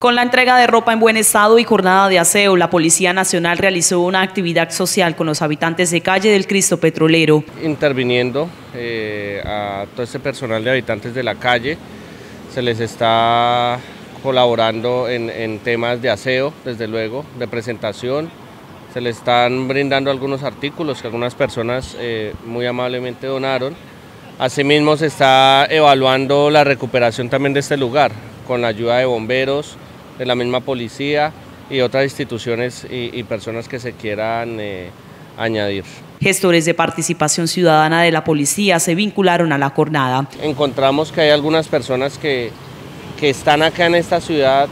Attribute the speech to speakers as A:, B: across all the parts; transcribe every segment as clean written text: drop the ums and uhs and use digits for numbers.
A: Con la entrega de ropa en buen estado y jornada de aseo, la Policía Nacional realizó una actividad social con los habitantes de calle del Cristo Petrolero.
B: Interviniendo a todo este personal de habitantes de la calle, se les está colaborando en temas de aseo, desde luego, de presentación. Se les están brindando algunos artículos que algunas personas muy amablemente donaron. Asimismo, se está evaluando la recuperación también de este lugar, con la ayuda de bomberos, de la misma policía y otras instituciones y personas que se quieran añadir.
A: Gestores de participación ciudadana de la policía se vincularon a la jornada.
B: Encontramos que hay algunas personas que están acá en esta ciudad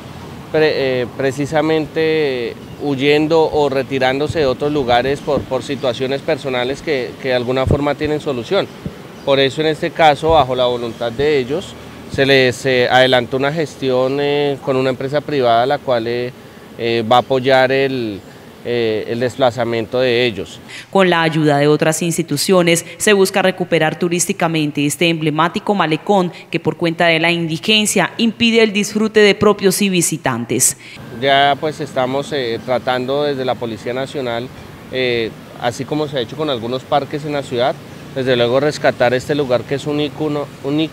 B: precisamente huyendo o retirándose de otros lugares por situaciones personales que de alguna forma tienen solución. Por eso en este caso, bajo la voluntad de ellos, se les adelantó una gestión con una empresa privada la cual va a apoyar el desplazamiento de ellos.
A: Con la ayuda de otras instituciones se busca recuperar turísticamente este emblemático malecón que por cuenta de la indigencia impide el disfrute de propios y visitantes.
B: Ya pues estamos tratando desde la Policía Nacional, así como se ha hecho con algunos parques en la ciudad, desde luego rescatar este lugar que es un ícono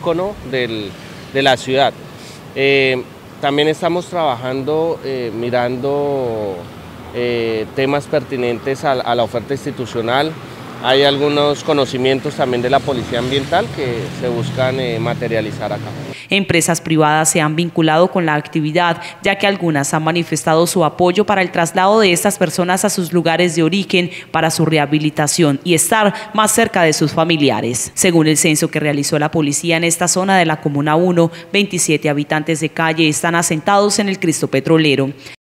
B: de la ciudad. También estamos trabajando, mirando temas pertinentes a la oferta institucional. Hay algunos conocimientos también de la Policía Ambiental que se buscan materializar acá.
A: Empresas privadas se han vinculado con la actividad, ya que algunas han manifestado su apoyo para el traslado de estas personas a sus lugares de origen para su rehabilitación y estar más cerca de sus familiares. Según el censo que realizó la policía en esta zona de la Comuna 1, 27 habitantes de calle están asentados en el Cristo Petrolero.